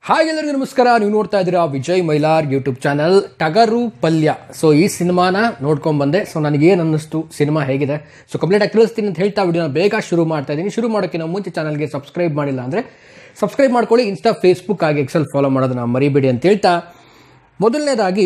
Hi ಎಲ್ಲರಿಗೂ ನಮಸ್ಕಾರ. ನೀವು ನೋಡ್ತಾ ಇದ್ದೀರಾ ವಿಜಯ್ ಮೈಲಾರ್ ಯೂಟ್ಯೂಬ್ ಚಾನಲ್. ಟಗರು ಪಲ್ಯ. ಸೊ ಈ ಸಿನಿಮಾನ ನೋಡ್ಕೊಂಡ್ ಬಂದೆ. ಸೊ ನನಗೇನು ಅನ್ನಿಸ್ತು, ಸಿನಿಮಾ ಹೇಗಿದೆ, ಸೊ ಕಂಪ್ಲೀಟ್ ಆಗಿ ತಿಳಿಸ್ತೀನಿ ಅಂತ ಹೇಳ್ತಾ ವಿಡಿಯೋನ ಬೇಗ ಶುರು ಮಾಡ್ತಾ ಇದ್ದೀನಿ. ಶುರು ಮಾಡೋಕ್ಕಿಂತ ಮುಂಚೆ ಚಾನಲ್ಗೆ ಸಬ್ಸ್ಕ್ರೈಬ್ ಮಾಡಿಲ್ಲ ಅಂದರೆ ಸಬ್ಸ್ಕ್ರೈಬ್ ಮಾಡ್ಕೊಳ್ಳಿ. ಇನ್ಸ್ಟಾ, ಫೇಸ್ಬುಕ್ ಹಾಗೆ ಎಕ್ಸೆಲ್ ಫಾಲೋ ಮಾಡೋದನ್ನ ಮರಿಬೇಡಿ ಅಂತ ಹೇಳ್ತಾ, ಮೊದಲನೇದಾಗಿ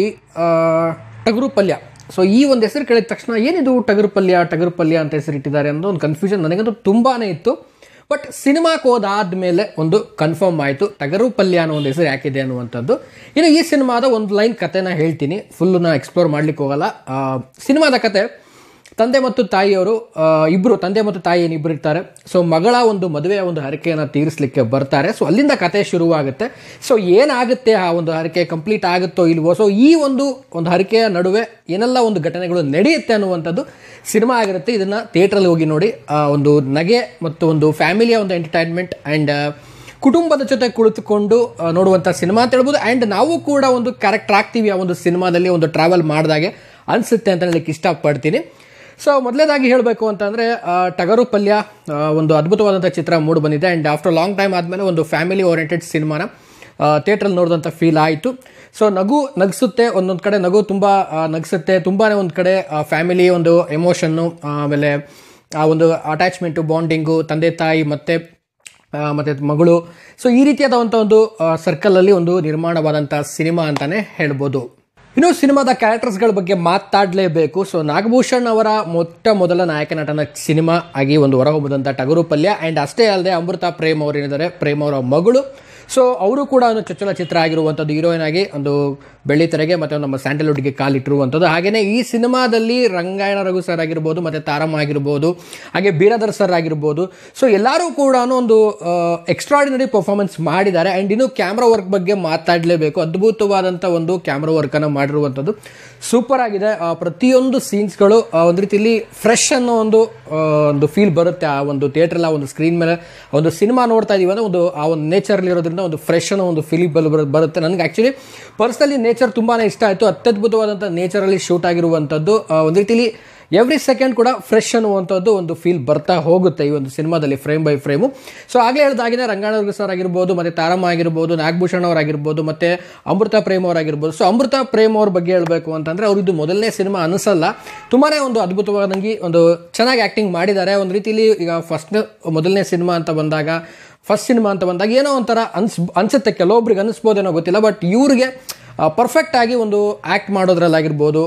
ಟಗರು ಪಲ್ಯ. ಸೊ ಈ ಒಂದು ಹೆಸರು ಕೇಳಿದ ತಕ್ಷಣ ಏನಿದು ಟಗರು ಪಲ್ಯ ಅಂತ ಹೆಸರಿಟ್ಟಿದ್ದಾರೆ ಅನ್ನೋ ಒಂದು ಕನ್ಫ್ಯೂಷನ್ ನನಗಂತೂ ತುಂಬಾ ಇತ್ತು. ಬಟ್ ಸಿನಿಮಾಕ್ಕೆ ಹೋದಾದ್ಮೇಲೆ ಒಂದು ಕನ್ಫರ್ಮ್ ಆಯಿತು ಟಗರು ಪಲ್ಯ ಅನ್ನೋ ಒಂದು ಹೆಸರು ಯಾಕಿದೆ ಅನ್ನುವಂಥದ್ದು. ಇನ್ನು ಈ ಸಿನಿಮಾದ ಒಂದು ಲೈನ್ ಕಥೆನ ಹೇಳ್ತೀನಿ, ಫುಲ್ನ ಎಕ್ಸ್ಪ್ಲೋರ್ ಮಾಡ್ಲಿಕ್ಕೆ ಹೋಗಲ್ಲ. ಸಿನಿಮಾದ ಕತೆ, ತಂದೆ ಮತ್ತು ತಾಯಿಯವರು ತಂದೆ ಮತ್ತು ತಾಯಿ ಏನಿಬ್ಬರು ಇರ್ತಾರೆ. ಸೊ ಮಗಳ ಒಂದು ಮದುವೆಯ ಒಂದು ಹರಕೆಯನ್ನು ತೀರಿಸಲಿಕ್ಕೆ ಬರ್ತಾರೆ. ಸೊ ಅಲ್ಲಿಂದ ಕತೆ ಶುರುವಾಗುತ್ತೆ. ಸೊ ಏನಾಗುತ್ತೆ, ಆ ಒಂದು ಹರಕೆ ಕಂಪ್ಲೀಟ್ ಆಗುತ್ತೋ ಇಲ್ವೋ, ಸೊ ಈ ಒಂದು ಹರಕೆಯ ನಡುವೆ ಏನೆಲ್ಲ ಒಂದು ಘಟನೆಗಳು ನಡೆಯುತ್ತೆ ಅನ್ನುವಂಥದ್ದು ಸಿನಿಮಾ ಆಗಿರುತ್ತೆ. ಇದನ್ನು ಥಿಯೇಟ್ರಲ್ಲಿ ಹೋಗಿ ನೋಡಿ. ಒಂದು ನಗೆ ಮತ್ತು ಒಂದು ಫ್ಯಾಮಿಲಿಯ ಒಂದು ಎಂಟರ್ಟೈನ್ಮೆಂಟ್ ಆ್ಯಂಡ್ ಕುಟುಂಬದ ಜೊತೆ ಕುಳಿತುಕೊಂಡು ನೋಡುವಂಥ ಸಿನಿಮಾ ಅಂತ ಹೇಳ್ಬೋದು. ಆ್ಯಂಡ್ ನಾವು ಕೂಡ ಒಂದು ಕ್ಯಾರೆಕ್ಟರ್ ಆಗ್ತೀವಿ ಆ ಒಂದು ಸಿನಿಮಾದಲ್ಲಿ, ಒಂದು ಟ್ರಾವೆಲ್ ಮಾಡಿದಾಗೆ ಅನಿಸುತ್ತೆ ಅಂತ ಹೇಳಲಿಕ್ಕೆ ಇಷ್ಟಪಡ್ತೀನಿ. ಸೊ ಮೊದಲೇದಾಗಿ ಹೇಳಬೇಕು ಅಂತಂದರೆ, ಟಗರು ಪಲ್ಯ ಒಂದು ಅದ್ಭುತವಾದಂಥ ಚಿತ್ರ ಮೂಡಿ ಬಂದಿದೆ. ಆ್ಯಂಡ್ ಆಫ್ಟರ್ ಲಾಂಗ್ ಟೈಮ್ ಆದಮೇಲೆ ಒಂದು ಫ್ಯಾಮಿಲಿ ಓರಿಯೆಂಟೆಡ್ ಸಿನಿಮಾನ ಥಿಯೇಟ್ರಲ್ಲಿ ನೋಡಿದಂಥ ಫೀಲ್ ಆಯಿತು. ಸೊ ನಗಿಸುತ್ತೆ, ಒಂದೊಂದು ಕಡೆ ನಗು ತುಂಬ ನಗಿಸುತ್ತೆ, ತುಂಬಾ ಒಂದು ಕಡೆ ಫ್ಯಾಮಿಲಿ ಒಂದು ಎಮೋಷನ್ನು, ಆಮೇಲೆ ಆ ಒಂದು ಅಟ್ಯಾಚ್ಮೆಂಟು, ಬಾಂಡಿಂಗು, ತಂದೆ ತಾಯಿ ಮತ್ತು ಮಗಳು. ಸೊ ಈ ರೀತಿಯಾದಂಥ ಒಂದು ಸರ್ಕಲಲ್ಲಿ ಒಂದು ನಿರ್ಮಾಣವಾದಂಥ ಸಿನಿಮಾ ಅಂತಲೇ ಹೇಳ್ಬೋದು. ಇನ್ನು ಸಿನಿಮಾದ ಕ್ಯಾರೆಕ್ಟರ್ಸ್ಗಳ ಬಗ್ಗೆ ಮಾತಾಡಲೇಬೇಕು. ಸೊ ನಾಗಭೂಷಣ್ ಅವರ ಮೊದಲ ನಾಯಕ ನಟನ ಸಿನಿಮಾ ಆಗಿ ಒಂದು ಹೊರಹೊಮ್ಮದಂಥ ಟಗರು ಪಲ್ಯ. ಆ್ಯಂಡ್ ಅಷ್ಟೇ ಅಲ್ಲದೆ ಅಮೃತ ಪ್ರೇಮ್ ಅವರೇನಿದ್ದಾರೆ, ಪ್ರೇಮ್ ಅವರ ಮಗಳು. ಸೊ ಅವರು ಕೂಡ ಒಂದು ಚೊಚ್ಚಲ ಚಿತ್ರ ಆಗಿರುವಂಥದ್ದು, ಹೀರೋಯಿನ್ ಆಗಿ ಒಂದು ಬೆಳ್ಳಿತೆರೆಗೆ ಮತ್ತು ನಮ್ಮ ಸ್ಯಾಂಡಲ್ವುಡ್ಗೆ ಕಾಲಿಟ್ಟಿರುವಂಥದ್ದು. ಹಾಗೆಯೇ ಈ ಸಿನಿಮಾದಲ್ಲಿ ರಂಗಾಯಣ ರಘು ಸರ್ ಆಗಿರ್ಬೋದು, ಮತ್ತು ತಾರಮ್ಮ ಆಗಿರ್ಬೋದು, ಹಾಗೆ ಬೀರಾದರ್ ಸರ್ ಆಗಿರ್ಬೋದು. ಸೊ ಎಲ್ಲರೂ ಕೂಡ ಒಂದು ಎಕ್ಸ್ಟ್ರಾರ್ಡಿನರಿ ಪರ್ಫಾರ್ಮೆನ್ಸ್ ಮಾಡಿದ್ದಾರೆ. ಆ್ಯಂಡ್ ಇನ್ನು ಕ್ಯಾಮ್ರಾ ವರ್ಕ್ ಬಗ್ಗೆ ಮಾತಾಡಲೇಬೇಕು. ಅದ್ಭುತವಾದಂಥ ಒಂದು ಕ್ಯಾಮ್ರಾ ವರ್ಕನ್ನು ಮಾಡಿರುವಂಥದ್ದು ಸೂಪರ್ ಆಗಿದೆ. ಪ್ರತಿಯೊಂದು ಸೀನ್ಸ್ಗಳು ಒಂದು ರೀತಿಯಲ್ಲಿ ಫ್ರೆಶ್ ಅನ್ನೋ ಒಂದು ಫೀಲ್ ಬರುತ್ತೆ. ಆ ಒಂದು ಥಿಯೇಟ್ರಲ್ಲಿ, ಆ ಒಂದು ಸ್ಕ್ರೀನ್ ಮೇಲೆ ಒಂದು ಸಿನಿಮಾ ನೋಡ್ತಾ ಇದೀವಿ ಅಂದರೆ ಆ ಒಂದು ನೇಚರಲ್ಲಿ ಇರೋದ್ರಿಂದ ಒಂದು ಫ್ರೆಶ್ ಅನ್ನೋ ಒಂದು ಫೀಲ್ ಬರುತ್ತೆ. ನನಗೆ ಆ್ಯಕ್ಚುಲಿ ಪರ್ಸನಲಿ ನೇಚರ್ ತುಂಬಾ ಇಷ್ಟ ಆಯಿತು. ಅತ್ಯದ್ಭುತವಾದಂಥ ನೇಚರಲ್ಲಿ ಶೂಟ್ ಆಗಿರುವಂಥದ್ದು, ಒಂದು ರೀತಿಯಲ್ಲಿ ಎವ್ರಿ ಸೆಕೆಂಡ್ ಕೂಡ ಫ್ರೆಶ್ ಅನ್ನುವಂಥದ್ದು ಒಂದು ಫೀಲ್ ಬರ್ತಾ ಹೋಗುತ್ತೆ ಈ ಒಂದು ಸಿನಿಮಾದಲ್ಲಿ, ಫ್ರೇಮ್ ಬೈ ಫ್ರೇಮು. ಸೊ ಆಗಲೇ ಹೇಳಿದಾಗಿನೇ ರಂಗಾಯಣ ಸರ್ ಆಗಿರ್ಬೋದು, ಮತ್ತು ತಾರಮ್ಮ ಆಗಿರ್ಬೋದು, ನಾಗಭೂಷಣ್ ಅವರಾಗಿರ್ಬೋದು, ಮತ್ತು ಅಮೃತ ಪ್ರೇಮ್ ಅವರಾಗಿರ್ಬೋದು. ಸೊ ಅಮೃತ ಪ್ರೇಮ್ ಅವ್ರ ಬಗ್ಗೆ ಹೇಳಬೇಕು ಅಂತಂದರೆ, ಅವ್ರದ್ದು ಮೊದಲನೇ ಸಿನಿಮಾ ಅನಿಸಲ್ಲ, ತುಂಬಾ ಒಂದು ಅದ್ಭುತವಾದಂಗೆ ಒಂದು ಚೆನ್ನಾಗಿ ಆ್ಯಕ್ಟಿಂಗ್ ಮಾಡಿದ್ದಾರೆ. ಒಂದು ರೀತಿಯಲ್ಲಿ ಈಗ ಮೊದಲನೇ ಸಿನಿಮಾ ಅಂತ ಬಂದಾಗ, ಫಸ್ಟ್ ಸಿನಿಮಾ ಅಂತ ಬಂದಾಗ ಏನೋ ಒಂಥರ ಅನಿಸುತ್ತೆ, ಕೆಲವೊಬ್ರಿಗೆ ಅನ್ನಿಸ್ಬೋದೇನೋ ಗೊತ್ತಿಲ್ಲ. ಬಟ್ ಇವ್ರಿಗೆ ಪರ್ಫೆಕ್ಟ್ ಆಗಿ ಒಂದು ಆ್ಯಕ್ಟ್ ಮಾಡೋದ್ರಲ್ಲಾಗಿರ್ಬೋದು,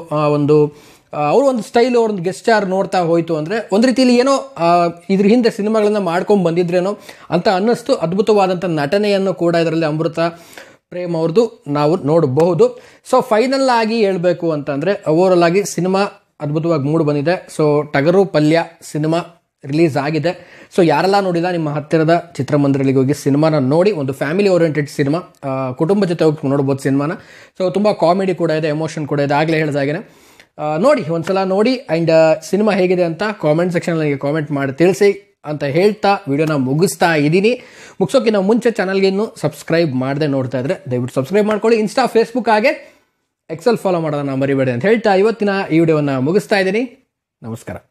ಅವರು ಒಂದು ಸ್ಟೈಲು, ಅವ್ರೊಂದು ಗೆಸ್ಟ್ ಸ್ಟಾರ್ ನೋಡ್ತಾ ಹೋಯಿತು ಅಂದರೆ ಒಂದು ರೀತಿಯಲ್ಲಿ ಏನೋ ಇದ್ರ ಹಿಂದೆ ಸಿನಿಮಾಗಳನ್ನ ಮಾಡ್ಕೊಂಡು ಬಂದಿದ್ರೇನೋ ಅಂತ ಅನ್ನಿಸ್ತು. ಅದ್ಭುತವಾದಂಥ ನಟನೆಯನ್ನು ಕೂಡ ಇದರಲ್ಲಿ ಅಮೃತ ಪ್ರೇಮ್ ಅವ್ರದ್ದು ನಾವು ನೋಡಬಹುದು. ಸೊ ಫೈನಲ್ ಆಗಿ ಹೇಳಬೇಕು ಅಂತಂದರೆ, ಓವರಾಲ್ ಆಗಿ ಸಿನಿಮಾ ಅದ್ಭುತವಾಗಿ ಮೂಡಿ ಬಂದಿದೆ. ಸೊ ಟಗರು ಪಲ್ಯ ಸಿನಿಮಾ ರಿಲೀಸ್ ಆಗಿದೆ. ಸೊ ಯಾರೆಲ್ಲ ನೋಡಿಲ್ಲ, ನಿಮ್ಮ ಹತ್ತಿರದ ಚಿತ್ರಮಂದಿರಗಳಿಗೆ ಹೋಗಿ ಸಿನಿಮಾನ ನೋಡಿ. ಒಂದು ಫ್ಯಾಮಿಲಿ ಓರಿಯೆಂಟೆಡ್ ಸಿನಿಮಾ, ಕುಟುಂಬ ಜೊತೆ ಹೋಗಿ ನೋಡ್ಬೋದು ಸಿನಿಮಾನ. ಸೊ ತುಂಬ ಕಾಮಿಡಿ ಕೂಡ ಇದೆ, ಎಮೋಷನ್ ಕೂಡ ಇದೆ. ಆಗಲೇ ಹೇಳಿದಾಗೇ ನೋಡಿ, ಒಂದ್ಸಲ ನೋಡಿ. ಆ್ಯಂಡ್ ಸಿನಿಮಾ ಹೇಗಿದೆ ಅಂತ ಕಾಮೆಂಟ್ ಸೆಕ್ಷನಲ್ಲಿ ನನಗೆ ಕಾಮೆಂಟ್ ಮಾಡಿ ತಿಳಿಸಿ ಅಂತ ಹೇಳ್ತಾ ವಿಡಿಯೋನ ಮುಗಿಸ್ತಾ ಇದ್ದೀನಿ. ಮುಗಿಸೋಕ್ಕಿಂತ ಮುಂಚೆ ಚಾನಲ್ಗೆ ಇನ್ನೂ ಸಬ್ಸ್ಕ್ರೈಬ್ ಮಾಡದೆ ನೋಡ್ತಾ ಇದ್ರೆ ದಯವಿಟ್ಟು ಸಬ್ಸ್ಕ್ರೈಬ್ ಮಾಡ್ಕೊಳ್ಳಿ. ಇನ್ಸ್ಟಾ, ಫೇಸ್ಬುಕ್ ಹಾಗೆ ಎಕ್ಸೆಲ್ ಫಾಲೋ ಮಾಡೋದನ್ನ ಮರಿಬೇಡಿ ಅಂತ ಹೇಳ್ತಾ ಇವತ್ತಿನ ಈ ವಿಡಿಯೋವನ್ನು ಮುಗಿಸ್ತಾ ಇದ್ದೀನಿ. ನಮಸ್ಕಾರ.